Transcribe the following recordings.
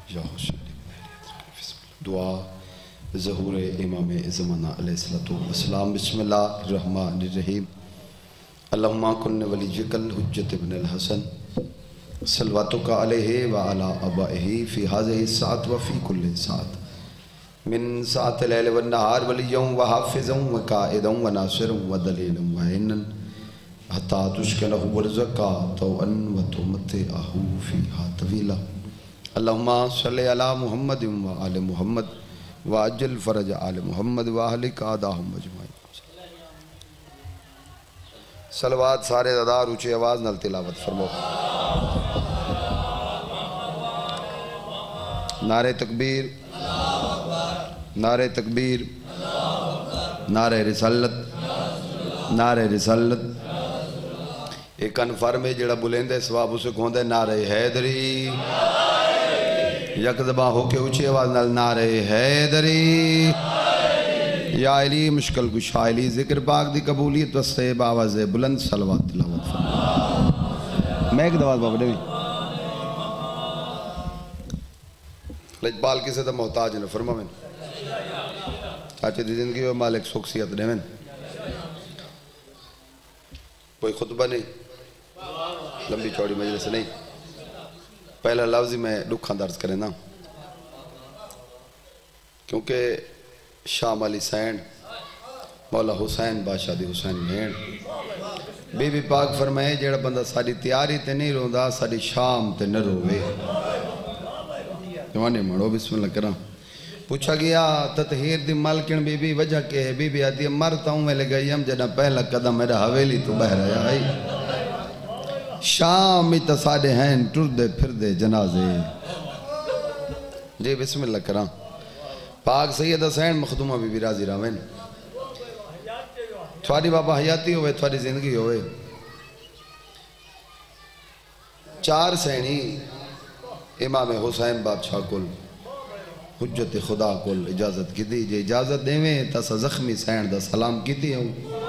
یا حسین دعا ظہور امام زمانہ علیہ السلام. بسم اللہ الرحمن الرحیم. اللہم کن ولیجک الحجت ابن الحسن صلواتک علیہ وعلا آبائہ فی ہذہ الساعۃ وفی کل ساعۃ من ساعۃ اللیل والنہار ولیًا وحافظا وقائدا وناصرا ودلیلا وعینا حتی تسکنہ ورزقا طوعا وتمتعہ فیہا طویلا. اللہم صلی علی محمد وآل محمد وعجل فرج آل محمد واہلک اعداءہم اجمعین. صلوات سارے دادار اونچی آواز نال تلاوت فرمو. نعرہ تکبیر، نعرہ تکبیر، نعرہ رسالت، نعرہ رسالت. ایک کنفرم ہے جڑا بلند ہے سواب اسے کہوں دے نعرہ حیدری. یک زبان ہو کے اونچی آواز نال نعرہ حیدری. یا علی مشکل کشا علی ذکر پاک دی قبولیت وستے باواز بلند صلوات تلاوت فرما. میں ایک دواز بابا بھی لجبال کسے تا محتاج نے فرما میں چاچے دی زندگی و مالک سکسیت نے میں کوئی خطبہ نہیں، لمبی چوڑی مجلس نہیں. پہلا لفظی میں دکھاں درز کریں نا، کیونکہ شام علی سین مولا حسین بادشاہ دی حسین بھین بی بی پاک فرمائے جیڑا بندہ ساری تیاری تے نہیں روندا ساری شام تے نہ روے. جوانے مڑو بسم اللہ کرام. پوچھا گیا تطہیر دی مالکن بی بی وجہ کے ہے. بی بی آتی ہے مرتا ہوں میں لے گئی جنہ پہلا قدم میرا حویلی تو بہ رہا ہے. شام تصادے ہیں ٹر دے پھر دے جنازے. جی بسم اللہ کرام. پاک سید حسین مخدومہ بی بی راضی راوین تھوڑی بابا حیاتی ہوئے تھوڑی زندگی ہوئے. 4 سینی امام حسین بادشاہ کل حجت خدا کل اجازت کی دی. جے اجازت دیویں تسا زخمی سین دا سلام کی دی ہوں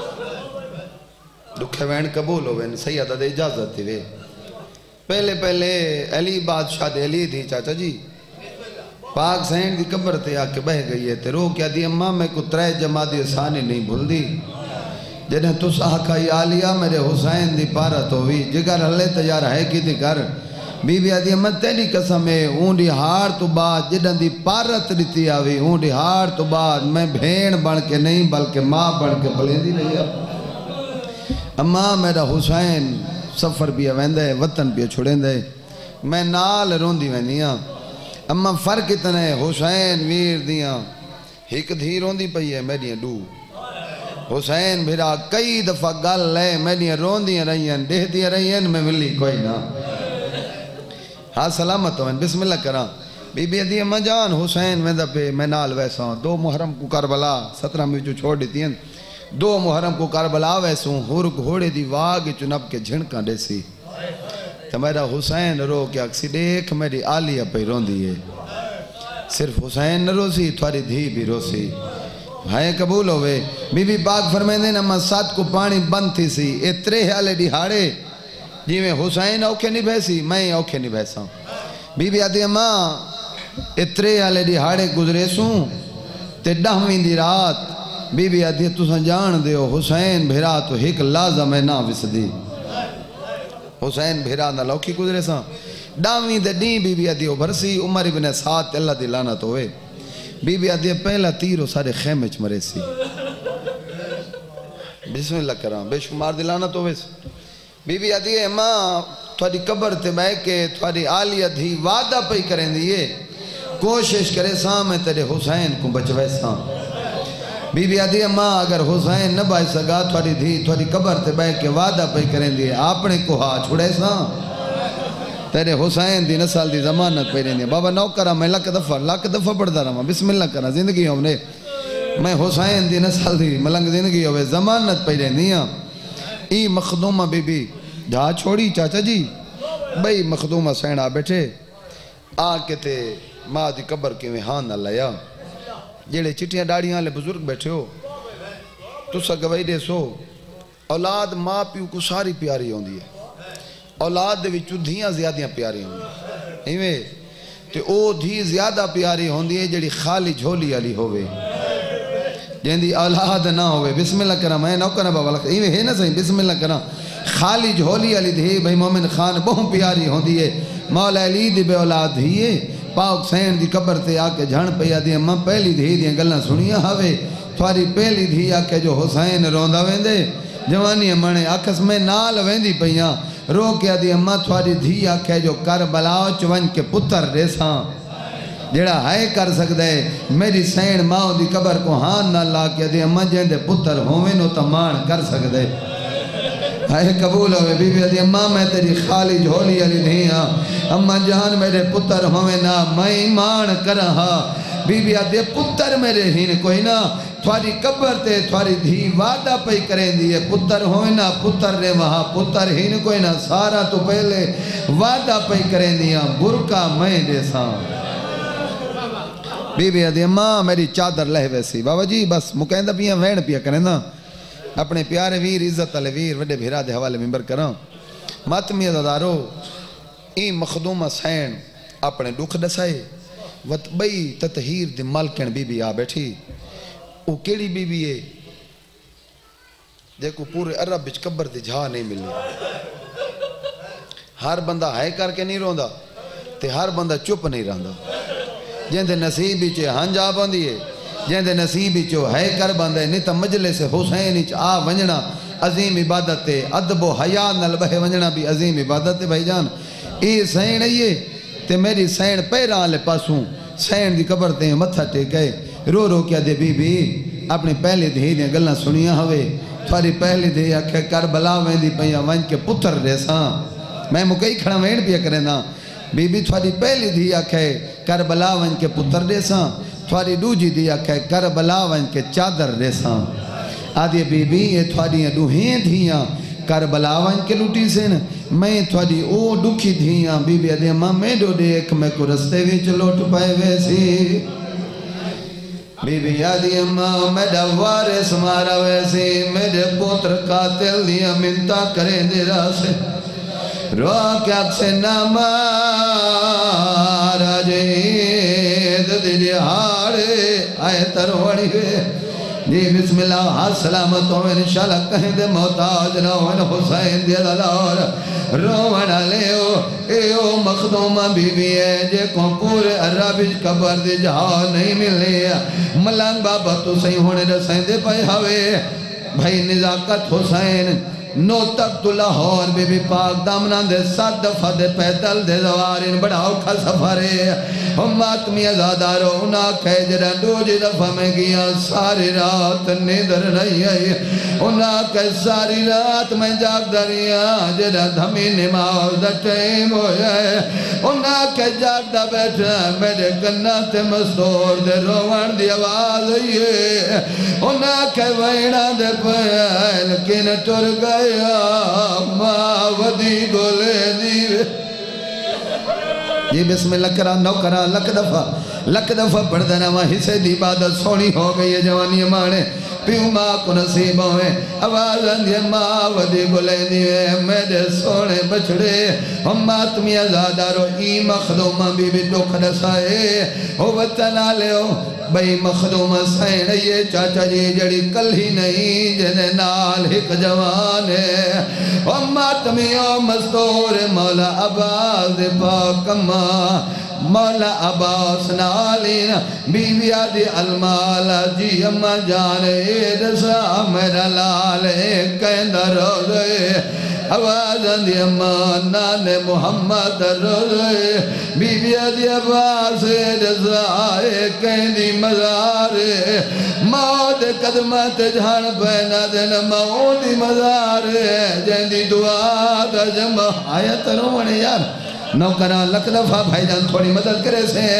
دکھے وین قبول ہوئے سیدہ دے اجازت دیوے. پہلے علی بادشاہ دے علی تھی چاچا جی پاک سین دی قبر تے آکے بہ گئی ہے تے رو کیا دی اماں میں کو 3 جمادی ثانی نہیں بھول دی. جنہیں تو ساکھا یا لیا میرے حسین دی پارت ہوئی جگر اللہ تیار ہے کی دی کر. بی بی آدھی امت تیری قسم ہے اون دی ہار تو بعد جنہیں دی پارت دیتی آوی اون دی ہار تو بعد میں بھین بن کے نہیں بلکہ ماں بن کے بلیندی نہیں ہے. اماں میرا حسین سفر بھی ویندے وطن بھی چھڑیندے میں نال روندی ویندیاں. اماں فرق اتنا ہے حسین ویر دیاں ایک دھی روندی پئی ہے میڈیاں ڈو. حسین بھیرا کئی دفعہ گل لے میڈیاں روندیاں رہیاں دیہدیاں رہیاں میں ملی کوئی نہ. ہاں سلامت ہوئیں بسم اللہ کرام. بی بی دی اماں جان حسین ویندہ پہ میں نال ویسا ہوں 2 محرم کو کربلا 17 میں جو چھوڑ دیتی ہیں 2 محرم کو کربلا ویسوں ہور گھوڑے دی واگ چنب کے جھنکاں دیسی. تو میرا حسین رو کیا اکسی دیکھ میری آلیہ پہ روندی ہے. صرف حسین نہ روسی تھوڑی دھی بھی روسی. ہائے قبول ہوئے. بی بی پاک فرمیندے نمہ 7 کو پانی بند تھی سی اترے حالے دیہاڑے جی میں حسین اوکھے نہیں بھیسی میں اوکھے نہیں بھیسا. بی بی آدھی اماں اترے حالے دیہاڑے گزرے سوں تے 10ویں دی رات. بی بی آدھی تُساں جان دیو حسین بھیرا تو ایک لازم ہے نہ وسدی. حسین بھیرا نہ لوکی گزرے ساں 10ویں دے دیں بی بی آدھی بھرسی. عمر ابن سعد اللہ دی لعنت ہوئے. بی بی آدھی پہلا تیرو سارے خیمے چ مرے سی. بسم اللہ کرام بے شمار دی لعنت ہوئے. بی بی آدھی اماں تھوڑی قبر تے بہ کے تھوڑی آلیہ دھی وعدہ پہ کریں دیئے کوشش کرے ساں میں تیرے حسین کو بچوے ساں. بی بی آدھی اماں اگر حسین نہ بائی سگا تھوڑی دھی تھوڑی قبر تے بہ کے وعدہ پہ کریں دیئے اپنے کو ہاں چھوڑے ساں تیرے حسین دی نسل دی ضمانت پہ رہنے. بابا نو کرا میں لکھ دفعہ پڑھتا رہا بسم اللہ کرا زندگی ہوں نے میں حسین دی نسل دی ملنگ زندگی ہوئے ضمانت پہ رہنی ہاں. ای مخدومہ بی بی جہاں چھوڑی چاچا جی بھئی مخدومہ سینہ بیٹھے آکے تے ماں دی قبر کے وہاں نہ لیا. جیڑے چٹیاں ڈاڑیاں لے بزرگ بیٹھے ہو تو سا گواہی دے سو اولاد ماں پیو کو ساری پیاری ہوندی ہے. اولاد دے وچوں دھیاں زیادیاں پیاری ہوندی ہیں. تے او دھی زیادہ پیاری ہوندی ہے جڑی خالی جھولی علی ہوئے جیندی اولاد نہ ہوئے بسم اللہ کرام میں نہ کرنا بابا لکھ ایویں ہے نا صحیح بسم اللہ کرام خالی جھولی علی دھی بھئی مومن خان بہت پیاری ہوندی ہے مولا علی دی بے اولاد دھیے پاک حسین دی قبر تے آ کے جھن پیا دی اماں پہلی دھی دیاں گلاں سنیاں ہوئے تھواری پہلی دھی آ کے جو حسین روندا ویندے جوانی منے آکھس میں نال ویندی پیاں رو کے دی اماں تھواری دھی آ کے جو کربلا چ ون کے پتر ریساں جڑا ہے کر سکدا ہے میری سین ماں دی قبر کو ہاں نہ لا کے دی اماں جیندے پتر ہوویں نو تمان کر سکدے ہے قبول ہوئے بی بی دی اماں میں تیری خالی جھولی علی دھی ہاں اماں جان میرے پتر ہوویں نہ میں ایمان کرہا بی بی دے پتر میرے ہین کوئی نہ تھواری قبر تے تھواری دھی وعدہ پئی کریں دیئے پتر ہوئے نہ پتر نے وہاں پتر ہین کوئی نہ سارا تو پہلے وعدہ پئی کریں دیاں برکا میں دے ساں بی بی دی اماں میری چادر لہ ویسی بابا جی بس مکیندہ پیاں وین پیا کریں نا اپنے پیارے ویر عزت علی ویر وڈے بھیرا دے حوالے ممبر کراں ماتمی عزادارو این مخدوم سین اپنے دکھ دسائے وط بئی تطہیر دی مالکن بی بی آ بیٹھی او کیڑی بی بی ہے دیکھو پورے عرب بچ قبر دی جھا نہیں ملی ہر بندہ ہے کر کے نہیں روندا تے ہر بندہ چپ نہیں رہندا جیندے نصیب بچ ہنجا بندی ہے جیندے نصیب بچ ہے کر بندے نہیں تا مجلس حسین وچ آ ونجنا عظیم عبادت ہے ادب و حیا نال بہ ونجنا بھی عظیم عبادت ہے بھائی جان اے سین ہے تے میری سین پیراں والے پاسوں سین دی قبر تے متھا ٹیکے رو رو کیا دے بی بی اپنی پہلی دھی دیاں گلاں سنیاں ہوئے تھواری پہلی دھی آکھے کربلا ویندی پیاں ون کے پتر ریساں میں مکئی کھڑا وین پیا کریں نا بی بی تھواری پہلی دھی آکھے کربلا ون کے پتر ریساں تھواری دوجی دھی آکھے کربلا ون کے چادر ریساں آدھی بی بی یہ تھواری دوہیں دھیاں کربلا ون کے لوٹی سن میں تھوڑی او دکھی دھیاں بی بی دے ماں میں دو دیکھ میں کو رستے وچ لوٹ پائے ویسی بی بی آدھی ماں میں وارث مارا ویسی میرے پوتر قاتل دیا منتا کریں دے راسے رو کیا سے نہ مارا جید دے ہاڑے آئے تروڑی وے جی بسم اللہ ہاں سلامت ہوں انشاءاللہ کہیں دے محتاج نہ ہوں حسین دے دلار روانہ لے او مخدومہ بی بی ہے جے کو پورے عربش قبر دے جہاں نہیں ملے ملنگ بابا تو صحیح ہونے رسائیں دے پائے ہوئے بھائی نزاکت حسین نو تک تو لاہور بی بی پاک دامنان دے 7 دفعہ دے پیدل دے زوارین بڑا اوکھا سفرے ہم آتمی ازادارو انہا کہے جرہ دوجی دفعہ میں گیا ساری رات نیدر نہیں آئی انہا کہے ساری رات میں جاگ دریا جرہ دھمی نماز دا ٹیم ہو جائے انہا کہے جاگ دا بیٹھا میرے کنات مستور دے روان دی آواز آئیے انہا کہے وینا دے پہل کن ٹر گئے ماں ودی گولے دیوے یہ بسم اللہ کرا نو کرا لک دفعہ پڑھ دینا وہاں حصے دی عبادت سونی ہو گئی ہے جوانی مانے پیو ماں کو نصیب ہوئے آواز اندھے ماں ودی گولے دیوے میرے سونے بچڑے ہم آتمی ازادارو ای مخدومہ بی بی دکھ رسائے ہو وطن آلے ہو بھئی مخدوم سین یہ چاچا جی جڑی کل ہی نہیں جنہیں نال ہک جوان ہے ماتمیوں مستور مولا عباس پاک اماں مولا عباس نالین بیوی آدھی المالا جی اماں جانے دسا میرا لال کہندہ روزے آواز اندھی اماں نان محمد روزے بیوی آدھی عباس دسا کہندی مزار موت قدمت جھان پہنا دینا موت مزار جہندی دعا دا جمع آیت رونے یار نوکران لکھ دفعہ بھائی جان تھوڑی مدد کرے سے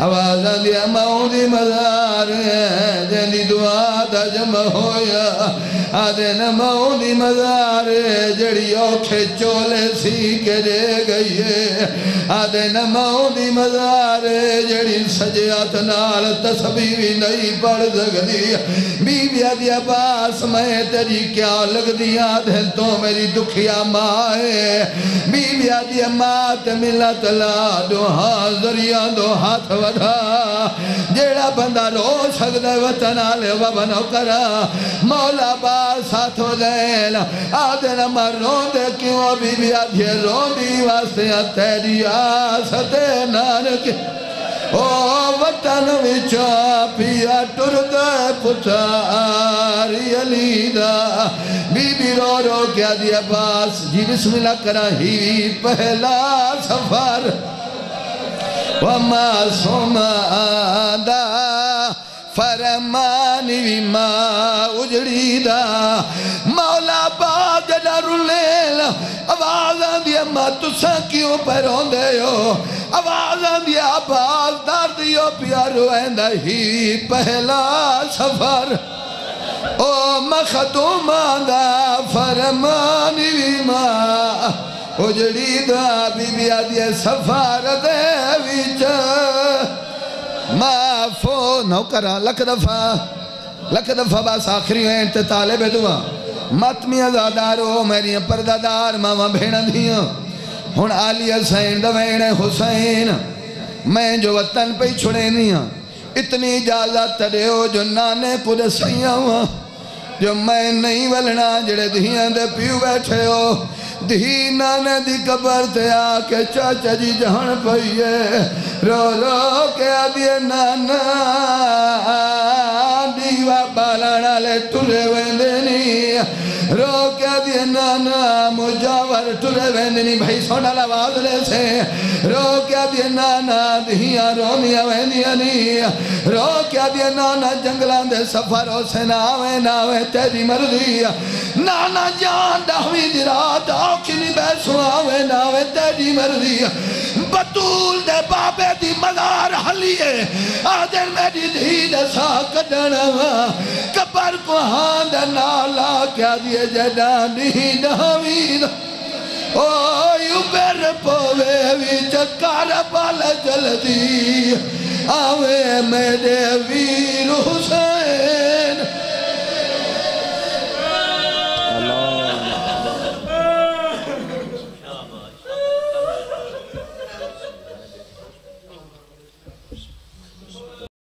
آواز دیا ماؤں دی مزار جنی دعا دا جمع ہویا آدھے نا ماؤں دی مزار جڑی اوکھے چولے سی کے دے گئی ہے آدھے نا ماؤں دی مزار جڑی سجیات نال تسبیح نہیں پڑھ سکتی بی بی آدھی عباس میں تیری کیا لگ دیا دل تو میری دکھیا ماں ہے بی بی آدھی ماں تے ملت لا دو ذریعہ دو ہاتھ وڈھا جیڑا بندہ رو سکتا وطن آلے وبنو کرا مولا باس ہاتھ ہو دین آدھے نمہ رون دے کیوں بی بی آدھی رون دی واسطے تیری آست نانک او وطن وچا پیا ٹردے پتاری علی دا بی بی رو رو کیا دیا باس جی بسم اللہ کرا ہی پہلا سفر وما سوما دا فرمانی وی ماں اجڑی دا مولا باغ ڈارو لیل آوازاں دیا ماں تساں کیوں پیرون دے ہو آوازاں دیا باغ دار دیو پیارو ایندہ ہی پہلا سفر او مخدوم دا فرمانی وی ماں اجڑی دا بی بی آدھے سفار دے ویچ معافو نو کرا لکھ دفعہ باس آخری ہیں تے طالب دعا ماتمی ازادارو میری پردادار ماما بھیڑا دیا ہون آلی حسین دوین حسین میں جو وطن پہ چھڑے دیا اتنی اجازت تڑے ہو جو نانے پورے سیاں ہوا جو میں نہیں ولنا جڑے دھیاں دے پیو بیٹھے ہو دھی نانے دی قبر تے آکے چاچا جی جہاں پئیے رو رو کے آدھیے نانا دیوا بالانا لے ٹھلے ویندنی رو کے آدھیے نانا مجاور ٹھلے ویندنی بھائی سونا لواز لے سے رو کے آدھیے نانا دھیاں رونیاں ویندیاں نی رو کے آدھیے نانا جنگلان دے سفروں سے ناوے تیری مرضی نانا جان دہوی دی رات آکھنی بیسو ناوے تیری مرضی بطول دے بابے دی مزار حلیے آدھر میری دھی دے ساکڑنا کبر کو ہاند نالا کیا دیے جدانی ناوید اوہ بیر پوے ویچ کاربال جلدی آوے میرے ویر حسین